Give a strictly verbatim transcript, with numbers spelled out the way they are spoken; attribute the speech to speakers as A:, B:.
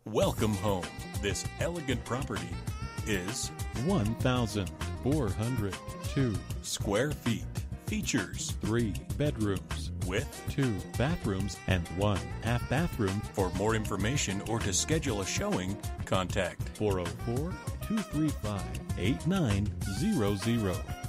A: Welcome home. This elegant property is
B: one thousand four hundred two
A: square feet. Features
B: three bedrooms
A: with
B: two bathrooms and one half bathroom.
A: For more information or to schedule a showing, contact
B: four oh four, two three five, eight nine zero zero.